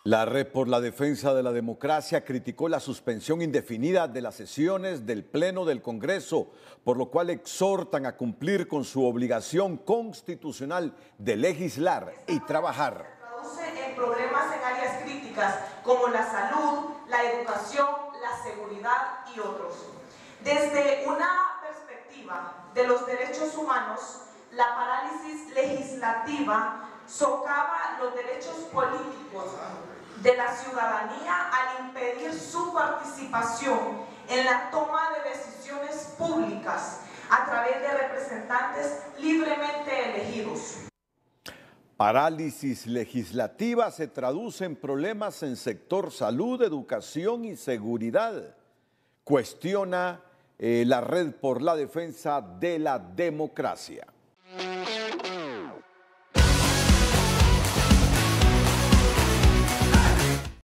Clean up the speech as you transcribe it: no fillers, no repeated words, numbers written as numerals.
La Red por la Defensa de la Democracia criticó la suspensión indefinida de las sesiones del Pleno del Congreso, por lo cual exhortan a cumplir con su obligación constitucional de legislar y trabajar. Se traduce en problemas en áreas críticas como la salud, la educación, la seguridad y otros. Desde una perspectiva de los derechos humanos, la parálisis legislativa socava los derechos políticos de la ciudadanía al impedir su participación en la toma de decisiones públicas a través de representantes libremente elegidos. Parálisis legislativa se traduce en problemas en sector salud, educación y seguridad. Cuestiona la Red por la Defensa de la Democracia.